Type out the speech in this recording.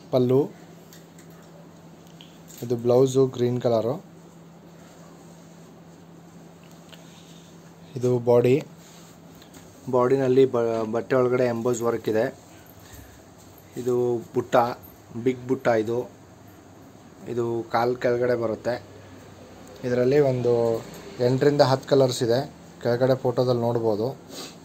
ಪಲ್ಲು, ಇದು blouse green colour, ಇದು ಬಾಡಿನಲ್ಲಿ ಬಟ್ಟೆ ಒಳಗಡೆ ಎಂಬೋಸ್ ವರ್ಕ್ ಇದೆ. ಇದು ಬುಟ್ಟ, ಬಿಗ್ ಬುಟ್ಟ. ಇದು ಕಾಲು ಕೆಳಗಡೆ ಬರುತ್ತೆ. ಇದರಲ್ಲಿ ಒಂದು 8 ರಿಂದ 10 ಕಲರ್ಸ್ ಇದೆ, ಕೆಳಗಡೆ ಫೋಟೋದಲ್ಲಿ ನೋಡ್ಬೋದು.